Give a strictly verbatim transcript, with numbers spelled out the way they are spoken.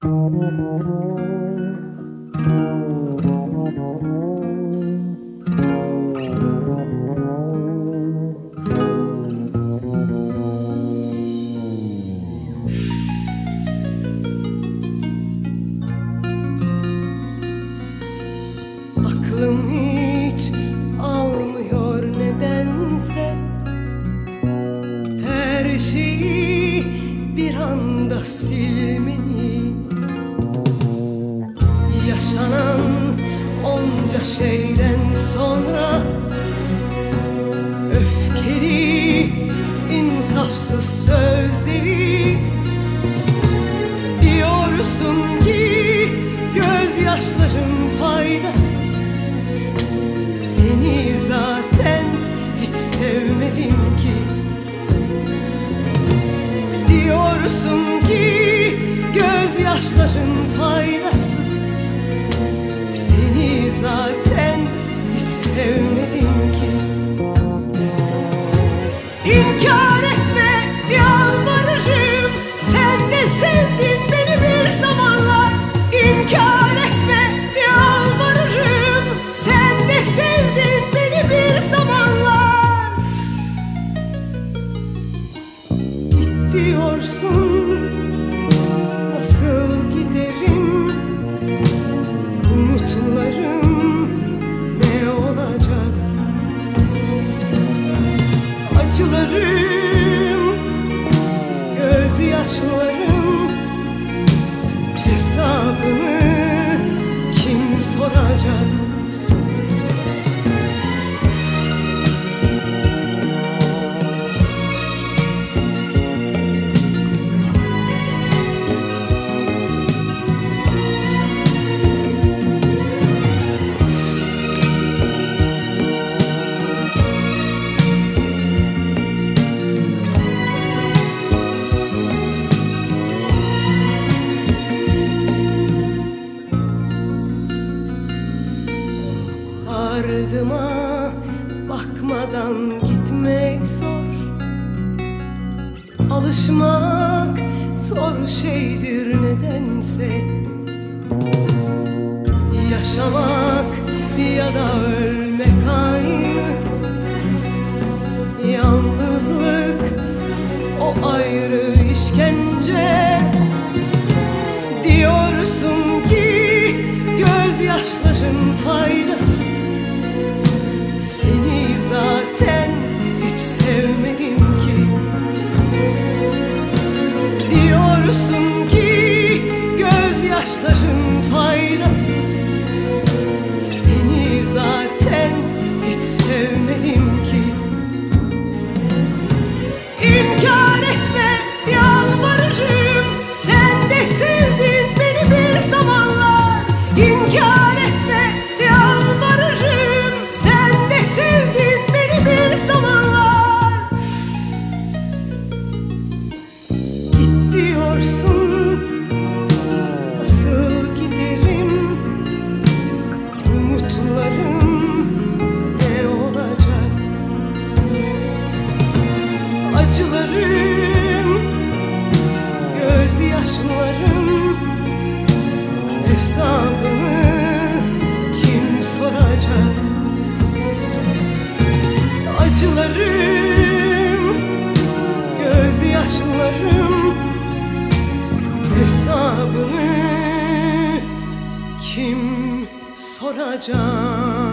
Aklım hiç almıyor nedense, her şeyi bir anda silmeni. Yaşanan onca şeyden sonra öfkeli, insafsız sözleri diyorsun ki gözyaşların faydasız. Seni zaten hiç sevmedim ki. Diyorsun ki gözyaşların faydasız. Seni zaten hiç sevmedim ki. İnkar etme, yalvarırım, sen de sevdin beni bir zamanlar. İnkar etme, yalvarırım, sen de sevdin beni bir zamanlar. Git diyorsun, nasıl giderim? Umutlarım ne olacak? Acılarım, gözyaşlarım, hesabını kim soracak? Ardıma bakmadan gitmek zor, alışmak zor şeydir nedense. Yaşamak ya da ölmek aynı, yalnızlık o ayrı işkence. Diyorsun ki gözyaşların faydasız. Seni zaten hiç sevmedim ki. Diyorsun ki gözyaşların faydasız. Seni zaten hiç sevmedim ki. İnkar etme, yalvarırım, sen de sevdin beni bir zamanlar. İnkar etme, yalvarırım, sen de sevdin beni bir zamanlar. Git diyorsun, nasıl giderim? Umutlarım ne olacak? Acılarım, gözyaşlarım, hesabını kim soracak? Acılarım, gözyaşlarım, hesabını kim soracak?